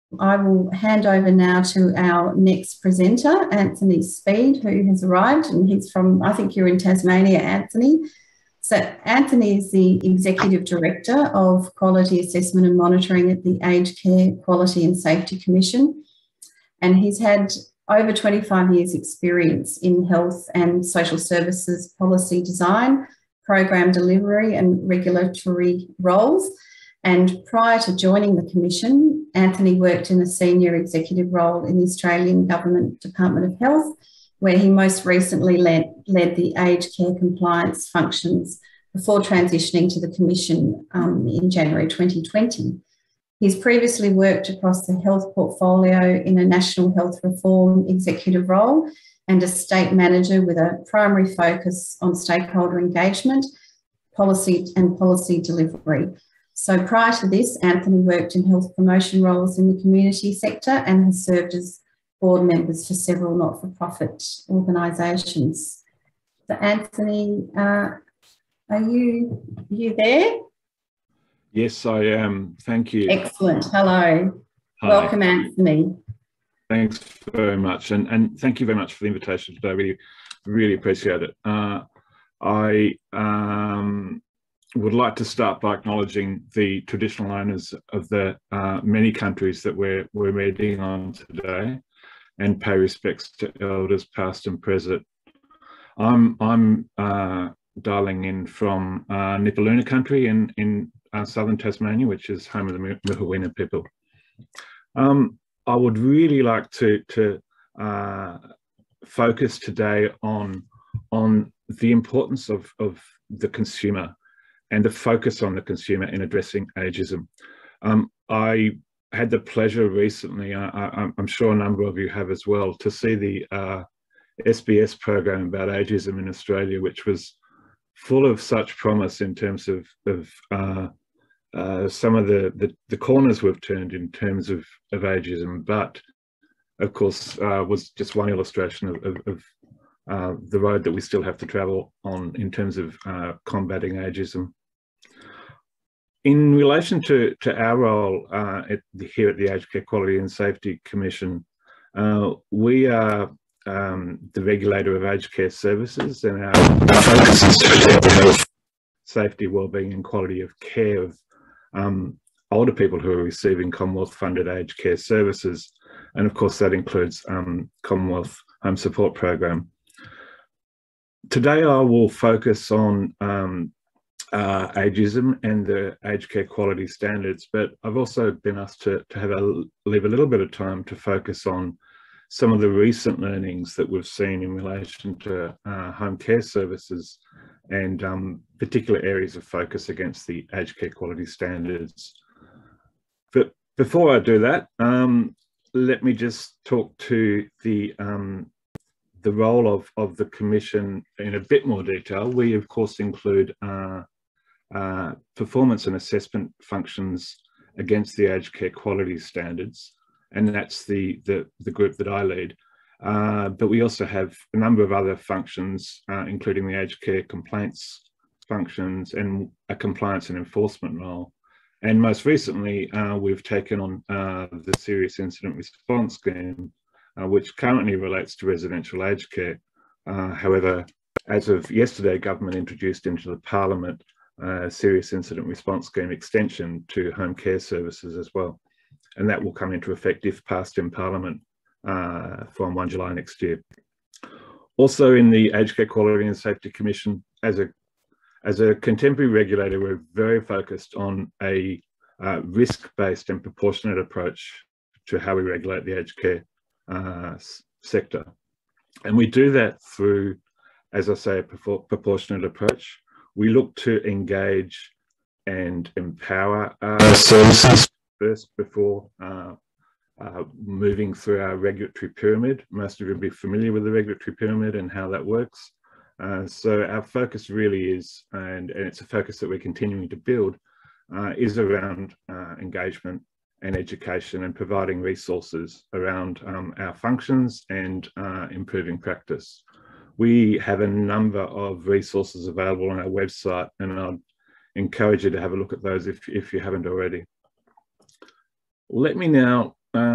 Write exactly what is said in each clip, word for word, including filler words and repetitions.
I will hand over now to our next presenter, Anthony Speed, who has arrived, and he's from, I think you're in Tasmania, Anthony. So Anthony is the Executive Director of Quality Assessment and Monitoring at the Aged Care Quality and Safety Commission, and he's had over twenty-five years experience in health and social services policy design, program delivery and regulatory roles. And prior to joining the Commission, Anthony worked in a senior executive role in the Australian Government Department of Health, where he most recently led, led the aged care compliance functions before transitioning to the Commission um, in January twenty twenty. He's previously worked across the health portfolio in a national health reform executive role and a state manager with a primary focus on stakeholder engagement, policy and policy delivery. So prior to this, Anthony worked in health promotion roles in the community sector and has served as board members for several not-for-profit organisations. So Anthony, uh, are you, are you there? Yes, I am. Thank you. Excellent. Hello. Hi. Welcome, Anthony. Thanks very much. And, and thank you very much for the invitation today. I really, really appreciate it. Uh, I um, would like to start by acknowledging the traditional owners of the uh, many countries that we're, we're meeting on today and pay respects to elders past and present. I'm, I'm uh, dialing in from uh, Nipaluna country in, in uh, southern Tasmania, which is home of the Muhuwina people. Um, I would really like to, to uh, focus today on, on the importance of, of the consumer and the focus on the consumer in addressing ageism. Um, I had the pleasure recently, I, I, I'm sure a number of you have as well, to see the uh, S B S program about ageism in Australia, which was full of such promise in terms of, of uh, uh, some of the, the, the corners we've turned in terms of, of ageism, but of course uh, was just one illustration of, of, of uh, the road that we still have to travel on in terms of uh, combating ageism. In relation to, to our role uh, at the, here at the Aged Care Quality and Safety Commission, uh, we are um, the regulator of aged care services, and our focus is to protect the health, safety, wellbeing and quality of care of um, older people who are receiving Commonwealth funded aged care services. And of course that includes um, Commonwealth Home Support Program. Today I will focus on um, Uh, ageism and the aged care quality standards, but I've also been asked to, to have a, leave a little bit of time to focus on some of the recent learnings that we've seen in relation to uh, home care services and um, particular areas of focus against the aged care quality standards. But before I do that, um, let me just talk to the um, the role of, of the Commission in a bit more detail. We of course include uh, Uh, performance and assessment functions against the aged care quality standards, and that's the, the, the group that I lead. Uh, but we also have a number of other functions, uh, including the aged care complaints functions and a compliance and enforcement role. And most recently, uh, we've taken on uh, the Serious Incident Response Scheme, uh, which currently relates to residential aged care. Uh, however, as of yesterday, government introduced into the Parliament Uh, serious incident response scheme extension to home care services as well, and that will come into effect if passed in Parliament uh, from first of July next year. Also in the Aged Care Quality and Safety Commission, as a as a contemporary regulator, we're very focused on a uh, risk-based and proportionate approach to how we regulate the aged care uh, sector, and we do that through, as I say, a proportionate approach. We look to engage and empower our services first before uh, uh, moving through our regulatory pyramid. Most of you will be familiar with the regulatory pyramid and how that works. Uh, so our focus really is, and, and it's a focus that we're continuing to build, uh, is around uh, engagement and education and providing resources around um, our functions and uh, improving practice. We have a number of resources available on our website, and I'd encourage you to have a look at those if, if you haven't already. Let me now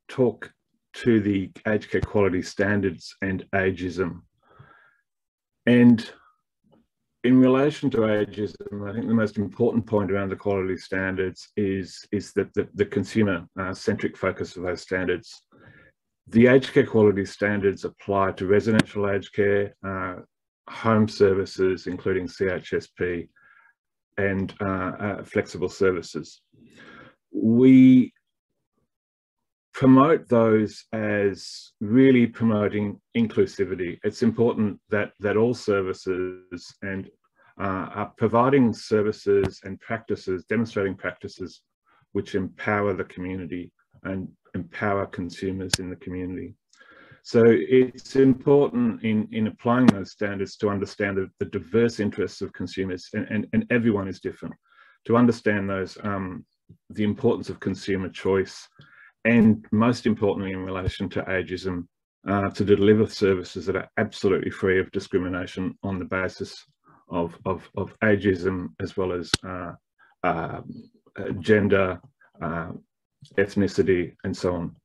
talk to the aged care quality standards and ageism. And in relation to ageism, I think the most important point around the quality standards is, is that the, the consumer-centric uh, focus of those standards. The aged care quality standards apply to residential aged care, uh, home services, including C H S P, and uh, uh, flexible services. We promote those as really promoting inclusivity. It's important that, that all services and uh, are providing services and practices, demonstrating practices which empower the community and empower consumers in the community. So it's important in, in applying those standards to understand the, the diverse interests of consumers, and, and, and everyone is different, to understand those, um, the importance of consumer choice, and most importantly in relation to ageism, uh, to deliver services that are absolutely free of discrimination on the basis of, of, of ageism, as well as uh, uh, gender, uh, ethnicity, and so on.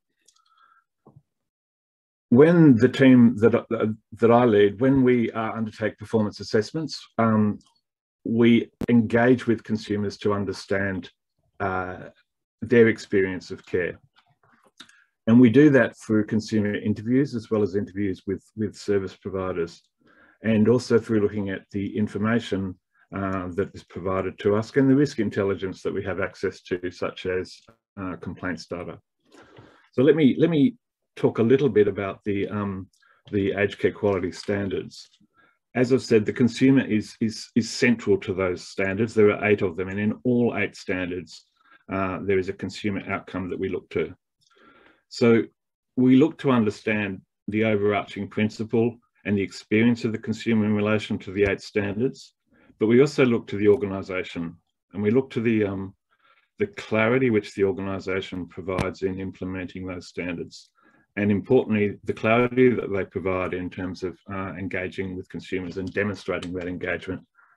When the team that, uh, that I lead, when we uh, undertake performance assessments, um, we engage with consumers to understand uh, their experience of care. And we do that through consumer interviews, as well as interviews with, with service providers, and also through looking at the information uh, that is provided to us and the risk intelligence that we have access to, such as uh, complaints data. So let me, let me talk a little bit about the, um, the aged care quality standards. As I've said, the consumer is, is, is central to those standards. There are eight of them, and in all eight standards, uh, there is a consumer outcome that we look to. So we look to understand the overarching principle and the experience of the consumer in relation to the eight standards, but we also look to the organisation, and we look to the, um, the clarity which the organisation provides in implementing those standards, and importantly, the clarity that they provide in terms of uh, engaging with consumers and demonstrating that engagement.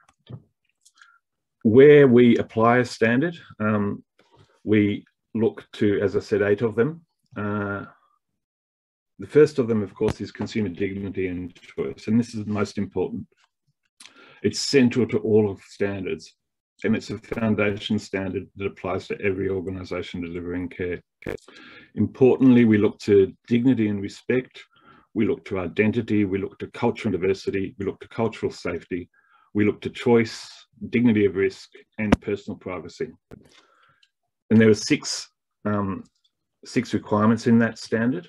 Where we apply a standard, um, we look to, as I said, eight of them. Uh, the first of them, of course, is consumer dignity and choice, and this is most important. It's central to all of standards, and it's a foundation standard that applies to every organisation delivering care. Importantly, we look to dignity and respect, we look to identity, we look to culture and diversity, we look to cultural safety, we look to choice, dignity of risk, and personal privacy. And there are six um, six requirements in that standard.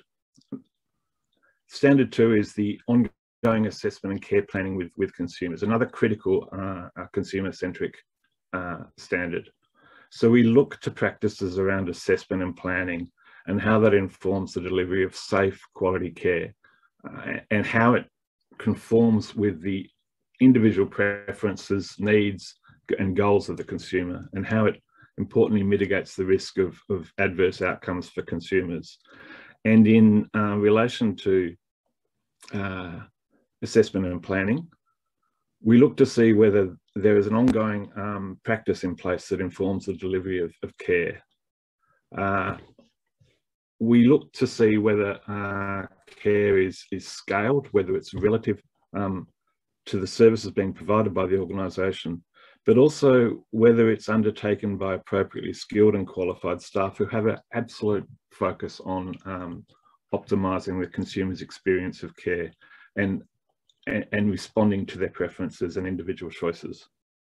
Standard two is the ongoing assessment and care planning with, with consumers, another critical uh, consumer-centric uh, standard. So we look to practices around assessment and planning and how that informs the delivery of safe quality care uh, and how it conforms with the individual preferences, needs, and goals of the consumer, and how it importantly mitigates the risk of, of adverse outcomes for consumers. And in uh, relation to uh, assessment and planning, we look to see whether there is an ongoing um, practice in place that informs the delivery of, of care. Uh, we look to see whether uh, care is, is scaled, whether it's relative um, to the services being provided by the organisation, but also whether it's undertaken by appropriately skilled and qualified staff who have an absolute focus on um, optimising the consumer's experience of care and, and, and responding to their preferences and individual choices.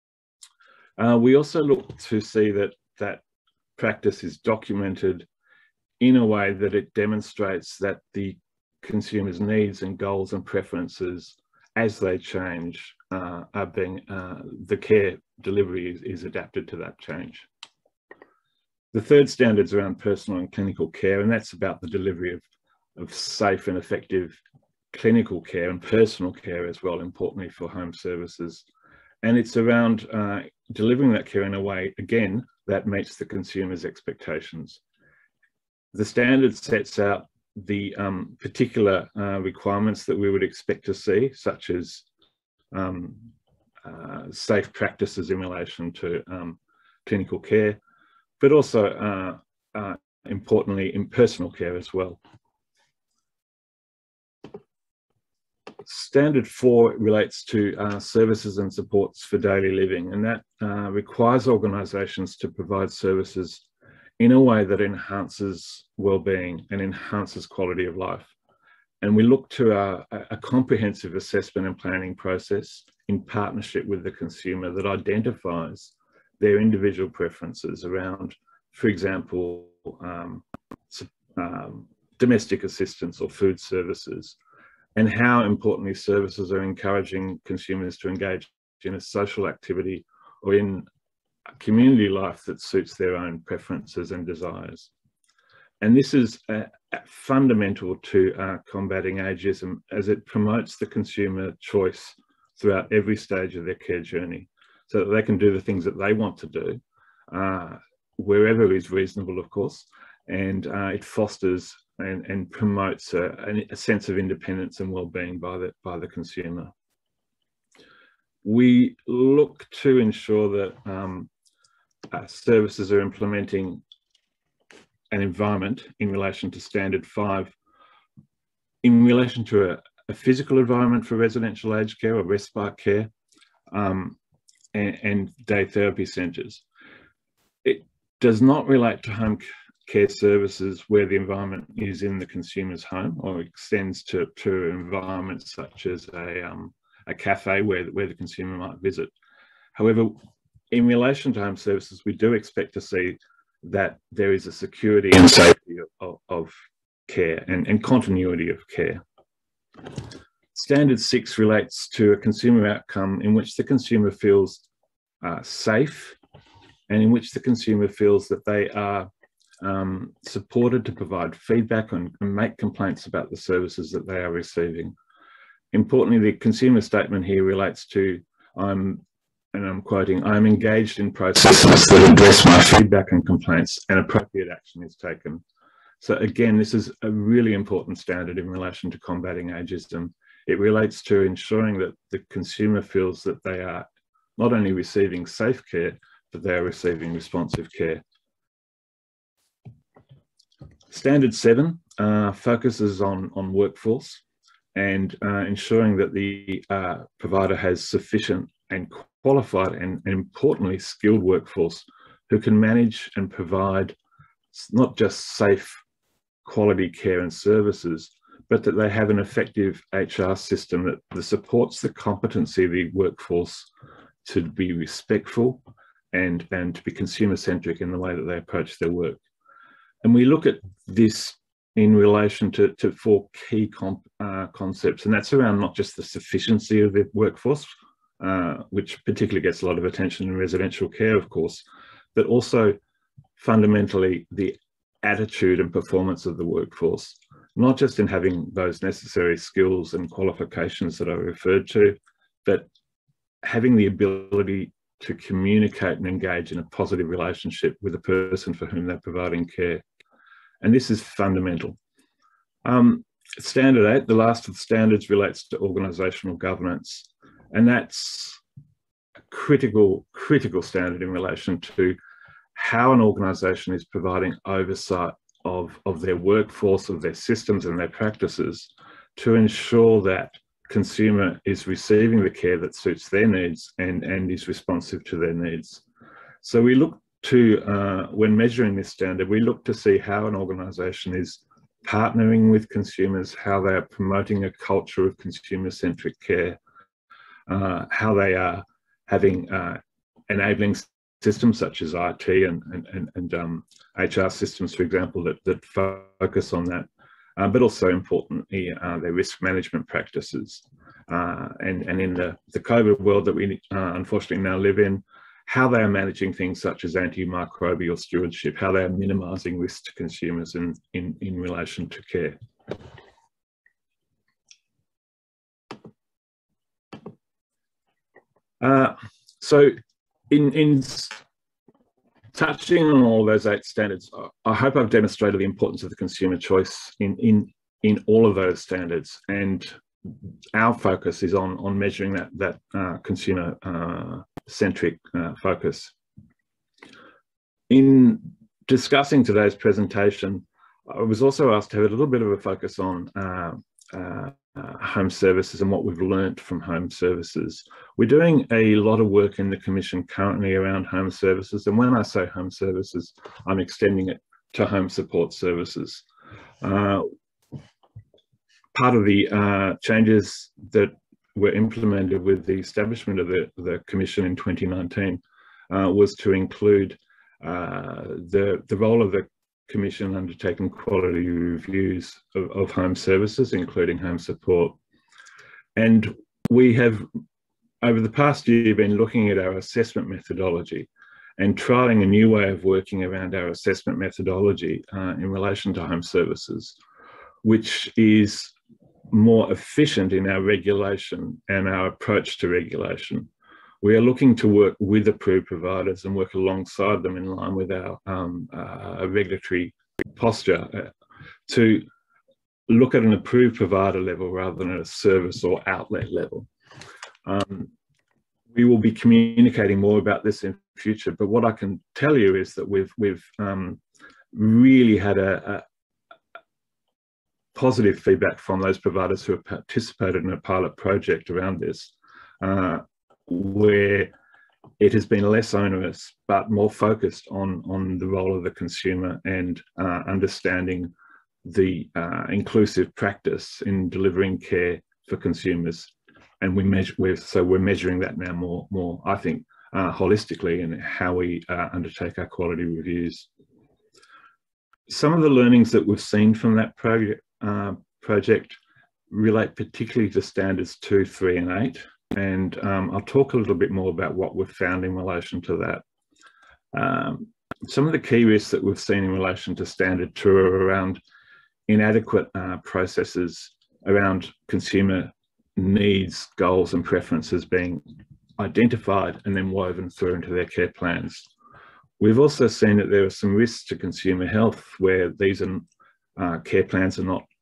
Uh, we also look to see that that practice is documented in a way that it demonstrates that the consumer's needs and goals and preferences, as they change, uh, are being, uh, the care delivery is, is adapted to that change. The third standard is around personal and clinical care, and that's about the delivery of, of safe and effective clinical care and personal care as well, importantly for home services. And it's around uh, delivering that care in a way, again, that meets the consumer's expectations. The standard sets out the um, particular uh, requirements that we would expect to see, such as um, uh, safe practices in relation to um, clinical care, but also uh, uh, importantly, in personal care as well. Standard four relates to uh, services and supports for daily living, and that uh, requires organisations to provide services in a way that enhances well-being and enhances quality of life. And we look to a, a comprehensive assessment and planning process in partnership with the consumer that identifies their individual preferences around, for example, um, um, domestic assistance or food services, and how importantly services are encouraging consumers to engage in a social activity or in a community life that suits their own preferences and desires. And this is uh, fundamental to uh, combating ageism, as it promotes the consumer choice throughout every stage of their care journey, so that they can do the things that they want to do, uh, wherever is reasonable, of course, and uh, it fosters and, and promotes a, a sense of independence and well-being by the, by the consumer. We look to ensure that um, uh, services are implementing an environment in relation to standard five, in relation to a, a physical environment for residential aged care or respite care, um, and, and day therapy centres. It does not relate to home care services where the environment is in the consumer's home, or extends to, to environments such as a, um, a cafe where, where the consumer might visit. However, in relation to home services, we do expect to see that there is a security and safety of, of care and, and continuity of care. Standard six relates to a consumer outcome in which the consumer feels uh, safe, and in which the consumer feels that they are um, supported to provide feedback and, and make complaints about the services that they are receiving. Importantly, the consumer statement here relates to, I'm and I'm quoting, I'm engaged in processes that address my feedback and complaints, and appropriate action is taken. So again, this is a really important standard in relation to combating ageism. It relates to ensuring that the consumer feels that they are not only receiving safe care, but they are receiving responsive care. Standard seven uh, focuses on, on workforce and uh, ensuring that the uh, provider has sufficient and qualified and, and importantly skilled workforce who can manage and provide not just safe quality care and services, but that they have an effective H R system that, that supports the competency of the workforce to be respectful and, and to be consumer-centric in the way that they approach their work. And we look at this in relation to, to four key comp, uh, concepts, and that's around not just the sufficiency of the workforce, Uh, which particularly gets a lot of attention in residential care, of course, but also fundamentally the attitude and performance of the workforce, not just in having those necessary skills and qualifications that I referred to, but having the ability to communicate and engage in a positive relationship with the person for whom they're providing care. And this is fundamental. Um, standard eight, the last of the standards, relates to organisational governance. And that's a critical, critical standard in relation to how an organisation is providing oversight of, of their workforce, of their systems and their practices to ensure that consumer is receiving the care that suits their needs and, and is responsive to their needs. So we look to, uh, when measuring this standard, we look to see how an organisation is partnering with consumers, how they are promoting a culture of consumer-centric care, Uh, how they are having uh, enabling systems such as I T and, and, and um, H R systems, for example, that, that focus on that, uh, but also importantly, uh, their risk management practices. Uh, and, and in the, the COVID world that we uh, unfortunately now live in, how they are managing things such as antimicrobial stewardship, how they are minimising risk to consumers in, in, in relation to care. Uh, so in, in touching on all those eight standards, I hope I've demonstrated the importance of the consumer choice in, in, in all of those standards. And our focus is on, on measuring that, that uh, consumer uh, centric uh, focus. In discussing today's presentation, I was also asked to have a little bit of a focus on uh, uh, uh, home services and what we've learnt from home services. We're doing a lot of work in the Commission currently around home services, and when I say home services, I'm extending it to home support services. Uh, part of the uh, changes that were implemented with the establishment of the, the Commission in twenty nineteen uh, was to include uh, the, the role of the Commission undertaking quality reviews of, of home services, including home support. And we have, over the past year, been looking at our assessment methodology and trialling a new way of working around our assessment methodology uh, in relation to home services, which is more efficient in our regulation and our approach to regulation. We are looking to work with approved providers and work alongside them in line with our um, uh, regulatory posture uh, to look at an approved provider level rather than at a service or outlet level. Um, we will be communicating more about this in future, but what I can tell you is that we've, we've um, really had a, a positive feedback from those providers who have participated in a pilot project around this, uh, where it has been less onerous, but more focused on, on the role of the consumer and uh, understanding the uh, inclusive practice in delivering care for consumers. And we measure, we're, so we're measuring that now more, more I think, uh, holistically in how we uh, undertake our quality reviews. Some of the learnings that we've seen from that project, uh, project relate particularly to standards two, three, and eight. And um, I'll talk a little bit more about what we've found in relation to that. Um, some of the key risks that we've seen in relation to standard two are around inadequate uh, processes around consumer needs, goals, and preferences being identified and then woven through into their care plans. We've also seen that there are some risks to consumer health where these are, uh, care plans are not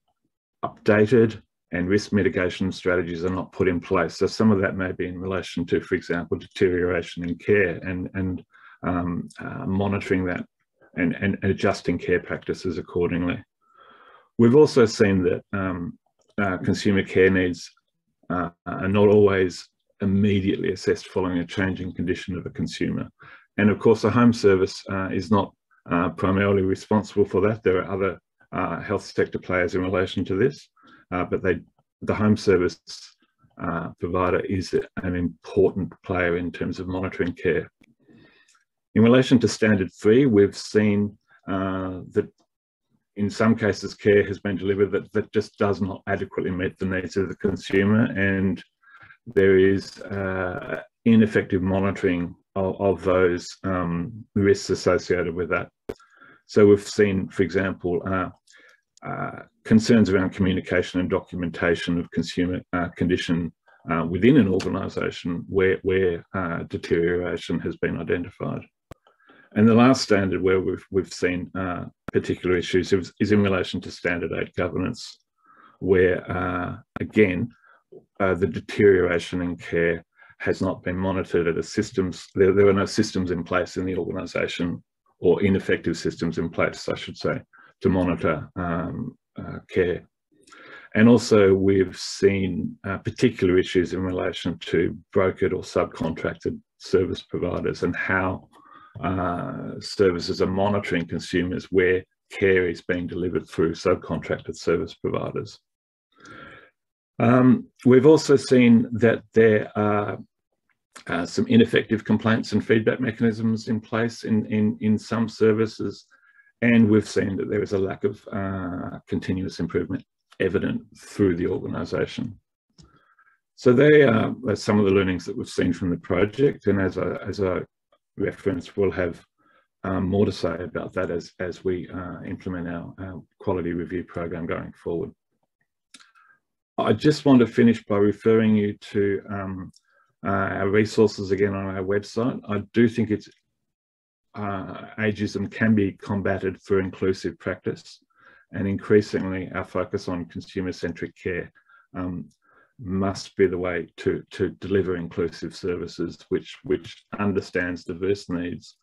updated and risk mitigation strategies are not put in place. So some of that may be in relation to, for example, deterioration in care and, and um, uh, monitoring that and, and adjusting care practices accordingly. We've also seen that um, uh, consumer care needs uh, are not always immediately assessed following a changing condition of a consumer. And of course, a home service uh, is not uh, primarily responsible for that. There are other uh, health sector players in relation to this. Uh, but they, the home service uh, provider is an important player in terms of monitoring care. In relation to standard three, we've seen uh, that in some cases care has been delivered that, that just does not adequately meet the needs of the consumer, and there is uh, ineffective monitoring of, of those um, risks associated with that. So we've seen, for example, uh, Uh, concerns around communication and documentation of consumer uh, condition uh, within an organisation where, where uh, deterioration has been identified. And the last standard where we've, we've seen uh, particular issues is, is in relation to standard eight governance, where uh, again, uh, the deterioration in care has not been monitored at a systems, there, there are no systems in place in the organisation, or ineffective systems in place, I should say, to monitor um, uh, care. And also we've seen uh, particular issues in relation to brokered or subcontracted service providers and how uh, services are monitoring consumers where care is being delivered through subcontracted service providers. Um, we've also seen that there are uh, some ineffective complaints and feedback mechanisms in place in, in, in some services. And we've seen that there is a lack of uh, continuous improvement evident through the organisation. So they are some of the learnings that we've seen from the project. And as I, as I referenced, we'll have um, more to say about that as, as we uh, implement our, our quality review program going forward. I just want to finish by referring you to um, uh, our resources again on our website. I do think it's Uh, ageism can be combated through inclusive practice, and increasingly our focus on consumer-centric care um, must be the way to, to deliver inclusive services which, which understands diverse needs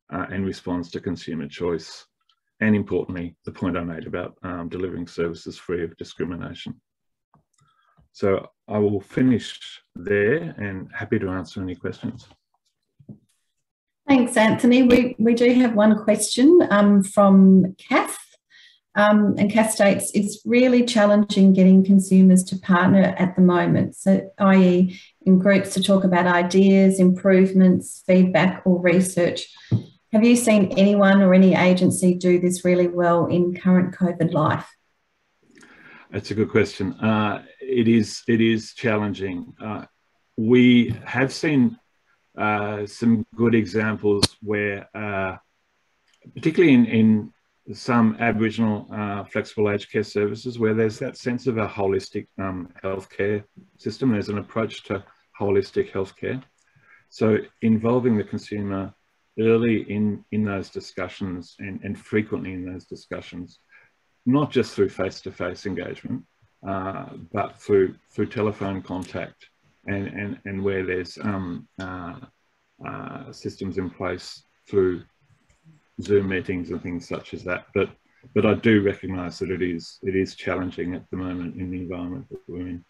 uh, and responds to consumer choice. And importantly, the point I made about um, delivering services free of discrimination. So I will finish there and happy to answer any questions. Thanks, Anthony. We, we do have one question um, from Kath. Um, and Kath states, it's really challenging getting consumers to partner at the moment, so that is in groups to talk about ideas, improvements, feedback or research. Have you seen anyone or any agency do this really well in current COVID life? That's a good question. Uh, it is, it is challenging. Uh, we have seen uh, some good examples where, uh, particularly in, in some Aboriginal uh, flexible aged care services, where there's that sense of a holistic um, healthcare system. There's an approach to holistic healthcare. So involving the consumer early in, in those discussions and, and frequently in those discussions, not just through face-to-face engagement, uh, but through, through telephone contact and, and, and where there's um, uh, uh, systems in place through Zoom meetings and things such as that, but but I do recognise that it is it is challenging at the moment in the environment that we're in.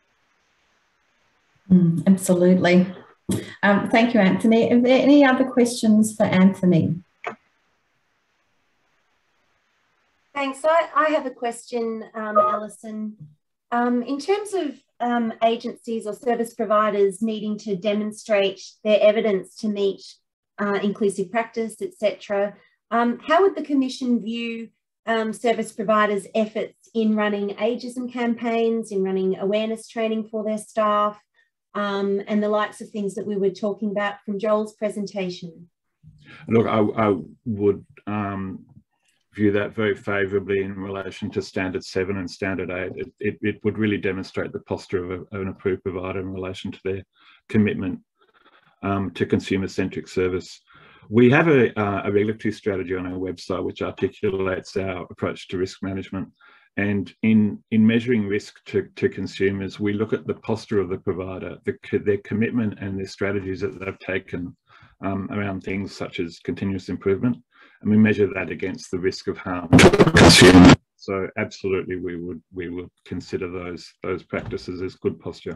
Mm, absolutely. Um, thank you, Anthony. Are there any other questions for Anthony? Thanks. I, I have a question, um, Alison. Um, in terms of um, agencies or service providers needing to demonstrate their evidence to meet Uh, inclusive practice, et cetera. Um, how would the Commission view um, service providers' efforts in running ageism campaigns, in running awareness training for their staff, um, and the likes of things that we were talking about from Joel's presentation? Look, I, I would um, view that very favourably in relation to Standard seven and Standard eight. It, it, it would really demonstrate the posture of, a, of an approved provider in relation to their commitment Um, to consumer-centric service. We have a, uh, a regulatory strategy on our website which articulates our approach to risk management, and in, in measuring risk to, to consumers, we look at the posture of the provider, the, their commitment and their strategies that they've taken um, around things such as continuous improvement, and we measure that against the risk of harm to the consumer. So absolutely we would, we would consider those, those practices as good posture.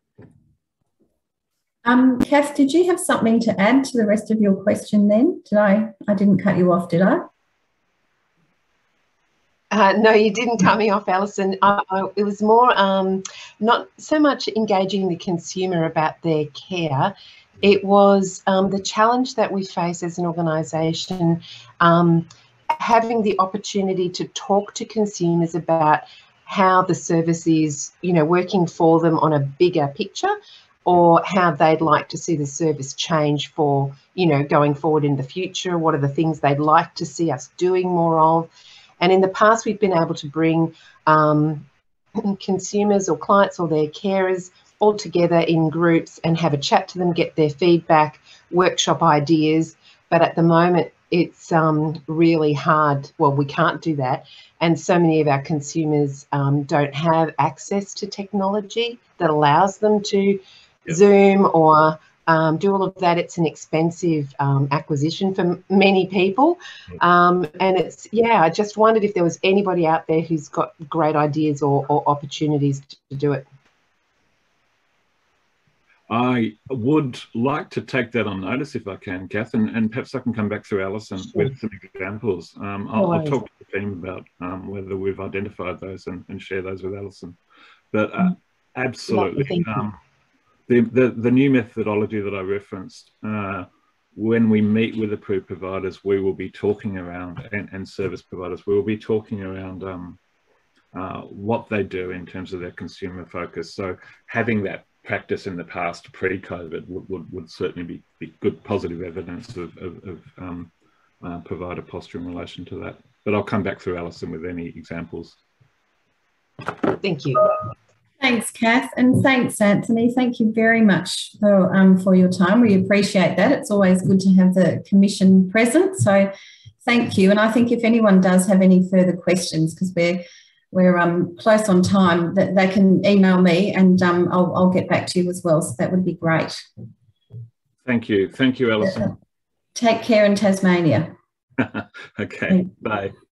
Um, Kath, did you have something to add to the rest of your question then? Did I, I didn't cut you off, did I? Uh, no, you didn't cut me off, Alison. I, I, it was more um, not so much engaging the consumer about their care. It was um, the challenge that we face as an organisation, um, having the opportunity to talk to consumers about how the service is, you know, working for them on a bigger picture, or how they'd like to see the service change for, you know, going forward in the future. What are the things they'd like to see us doing more of? And in the past, we've been able to bring um, consumers or clients or their carers all together in groups and have a chat to them, get their feedback, workshop ideas. But at the moment, it's um, really hard. Well, we can't do that. And so many of our consumers um, don't have access to technology that allows them to Yep. Zoom or um, do all of that. It's an expensive um, acquisition for many people. Um, and it's, yeah, I just wondered if there was anybody out there who's got great ideas or, or opportunities to do it. I would like to take that on notice if I can, Kath, and, and perhaps I can come back through Alison sure. with some examples. Um, I'll, I'll talk to the team about um, whether we've identified those and, and share those with Alison. But uh, absolutely. Um, the, the, the new methodology that I referenced, uh, when we meet with approved providers, we will be talking around, and, and service providers, we will be talking around um, uh, what they do in terms of their consumer focus. So having that practice in the past pre-COVID would, would, would certainly be, be good positive evidence of, of, of um, uh, provider posture in relation to that. But I'll come back through Alison with any examples. Thank you. Thanks, Kath, and thanks, Anthony. Thank you very much for, um, for your time. We appreciate that. It's always good to have the Commission present, so thank you. And I think if anyone does have any further questions, because we're we're um, close on time, that they can email me and um, I'll, I'll get back to you as well. So that would be great. Thank you. Thank you, Alison. Take care in Tasmania. Okay, bye.